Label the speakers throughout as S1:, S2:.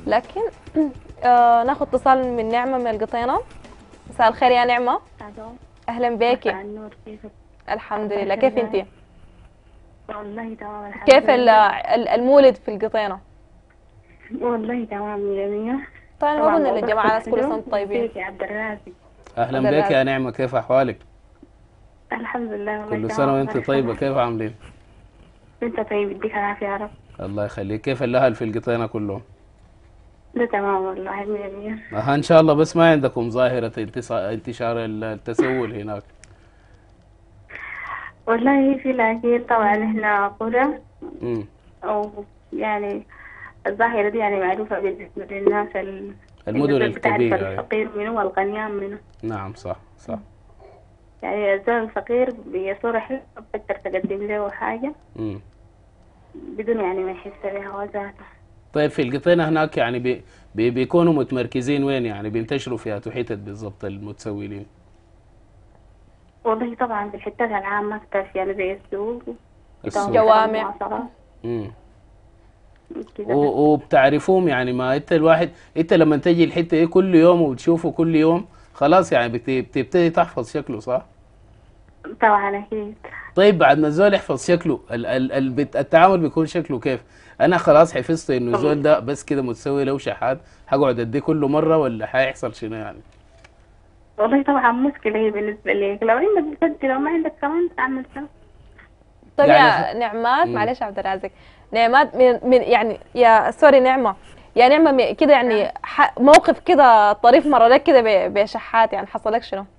S1: لكن ناخذ اتصال من نعمة من القطينة. مساء الخير يا نعمة.
S2: الو.
S1: أهلا
S2: مساء
S1: بيكي.
S2: النور، كيفك؟
S1: الحمد
S2: الله
S1: لله، كيف
S2: يخليك.
S1: انتي؟
S2: والله تمام الحمد
S1: كيف
S2: لله.
S1: المولد في القطينة؟
S2: والله تمام جميل.
S1: طيب ما
S2: طبعا
S1: قلنا
S2: موضوعكم
S1: للجماعة ناس كل سنة
S2: حلو.
S1: وانتم طيبين.
S2: كيف يا عبد الرازق؟
S3: اهلا
S1: عبد
S3: بك يا
S1: الرازق.
S3: نعمة، كيف احوالك؟
S2: الحمد لله والله
S3: كل
S2: تمام.
S3: سنة وانت طيبة،
S2: مرحبا.
S3: كيف عاملين؟
S2: انت طيب، يديك العافية يا رب.
S3: الله يخليك. كيف الاهل في القطينة كلهم؟
S2: ده تمام والله جميل.
S3: اها ان شاء الله، بس ما عندكم ظاهرة انتشار التسول هناك؟
S2: والله في، لكن طبعا احنا قرى،
S3: امم
S2: او يعني الظاهرة دي يعني معروفة بالنسبة للناس
S3: المدن
S2: الناس بتعرف
S3: الكبيرة يعني.
S2: الفقير منه والغنيان منه.
S3: نعم صح صح.
S2: يعني الزول الفقير بصورة حلوة بتقدر تقدم له حاجة
S3: امم
S2: بدون يعني ما يحس بها هو ذاته.
S3: طيب في القطينة هناك يعني بيكونوا متمركزين وين؟ يعني بينتشروا فيها حتت بالضبط المتسولين؟
S2: والله طبعا في الحتات العامة أكتر، يعني زي السوق،
S3: السوق.
S1: جوامع.
S2: المواصلات
S3: امم
S2: كده بس.
S3: وبتعرفوهم يعني، ما انت الواحد انت لما تجي الحتة دي كل يوم وبتشوفه كل يوم خلاص يعني بتبتدي تحفظ شكله صح؟
S2: طبعا أكيد.
S3: طيب بعد ما الزول يحفظ شكله التعامل بيكون شكله كيف؟ انا خلاص حفظت انه الزول ده بس كده متسوي لو شحات، هقعد اديه كل مره ولا حيحصل شنو يعني؟
S2: والله طبعا مشكلة هي بالنسبة لك، لو عندك بتدي، لو ما عندك كمان تعمل سوا.
S1: طيب
S3: يعني
S1: يا نعمات،
S3: مم.
S1: معلش عبد الرازق، نعمات من يعني يا سوري نعمة، يا نعمة كده يعني موقف كده طريف مرة لك كده بشحات، يعني حصل لك شنو؟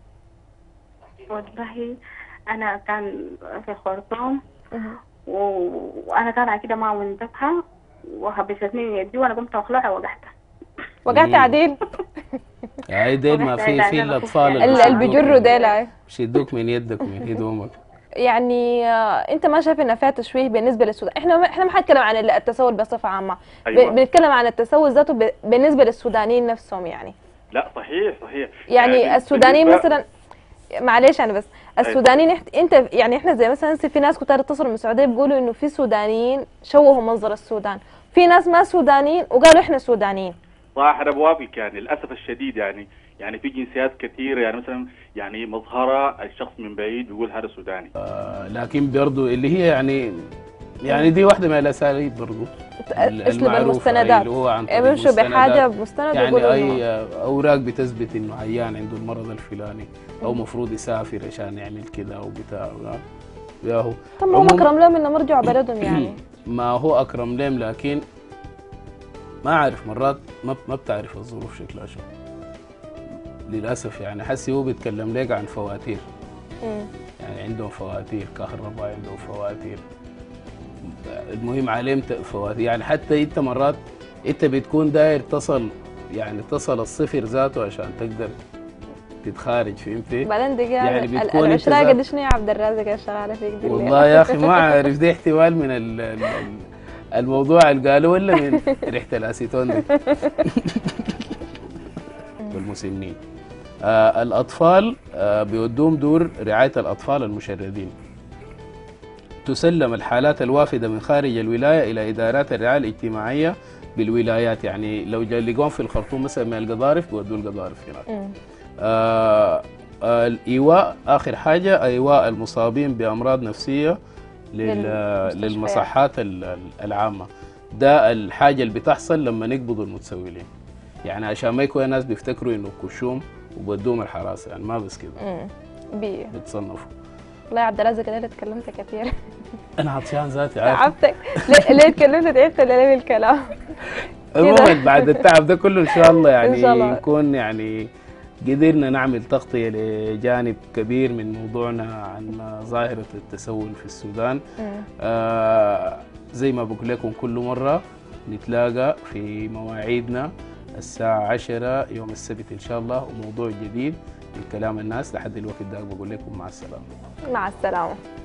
S2: والله أنا كان في الخرطوم وأنا طالعة كده ما منتبهة وهبستني من يدي وأنا قمت أخلعها ووقعتها.
S1: وقعت عديل.
S3: هاي ديل ما
S2: وقعت
S3: في
S2: عشان أخف
S3: الاطفال
S2: يعني
S3: اللي
S1: اللي بيجروا ديل.
S3: بيشدوك من يدك ومن هدومك.
S1: يعني انت ما شايف ان فيها تشويه بالنسبه للسودان؟ احنا ما حنتكلم عن التسول بصفه عامه،
S4: أيوة.
S1: بنتكلم عن التسول ذاته بالنسبه للسودانيين نفسهم يعني.
S4: لا صحيح صحيح.
S1: يعني السودانيين
S4: بالنسبة-
S1: مثلا، معلش انا بس، السودانيين انت يعني احنا زي مثلا في ناس كتار اتصلوا من السعوديه بيقولوا انه في سودانيين شوهوا منظر السودان، في ناس ما سودانيين وقالوا احنا سودانيين.
S4: صح، انا بوافق يعني للاسف الشديد. يعني في جنسيات كثيره، يعني مثلا يعني مظهرها الشخص من بعيد يقول هذا سوداني.
S3: لكن برضو اللي هي يعني دي واحده من الاساليب برضو
S1: اسلوب
S3: المعروفة،
S1: المستندات،
S3: اللي هو عن طريق
S1: يمشوا بحاجه
S3: المستندات.
S1: بمستند
S3: يعني
S1: يقولوا
S3: اي اوراق بتثبت انه عيان عنده المرض الفلاني او مفروض يسافر عشان يعمل كده او بتاع ياهو.
S1: طب ما هم اكرم لهم انهم يرجعوا بلدهم يعني.
S3: ما هو اكرم لهم، لكن ما اعرف مرات ما بتعرف الظروف شكلها شو للاسف. يعني حسي هو بيتكلم لك عن فواتير، يعني عندهم فواتير كهرباء، عندهم فواتير، المهم عليهم فواتير. يعني حتى انت مرات انت بتكون داير تصل الصفر ذاته عشان تقدر تتخارج، فهمتي؟
S1: بعدين دي
S3: يعني بتكون
S1: العشرة قد شنو يا عبد الرازق يا شغاله فيك دي
S3: والله يا اخي ما عارف، دي احتمال من الموضوع اللي قالوا ولا من ريحه الاسيتون دي. والمسنين. الاطفال بيودوهم دور رعايه الاطفال المشردين. تسلم الحالات الوافده من خارج الولايه الى ادارات الرعايه الاجتماعيه بالولايات. يعني لو لقوهم في الخرطوم مثلا من القضارف بيودوا القضارف هناك. الايواء، اخر حاجه ايواء المصابين بامراض نفسيه للمصحات العامه. ده الحاجه اللي بتحصل لما نقبض المتسولين، يعني عشان ما يكون الناس بيفتكروا انه كشوم وبدوهم الحراسه، يعني ما بس كده بتصنفوا.
S1: والله يا عبد الرازق انا اللي اتكلمت كثير.
S3: انا عطشان ذاتي عارف.
S1: تعبتك ليه اتكلمت؟ تعبت ولا ليه بالكلام؟
S3: عموما بعد التعب ده كله ان شاء الله يعني
S1: إن شاء الله.
S3: نكون يعني قدرنا نعمل تغطيه لجانب كبير من موضوعنا عن ظاهره التسول في السودان. زي ما بقول لكم كل مره نتلاقى في مواعيدنا الساعه 10 يوم السبت ان شاء الله، وموضوع جديد من كلام الناس. لحد الوقت ده بقول لكم مع السلامه.
S1: مع السلامه.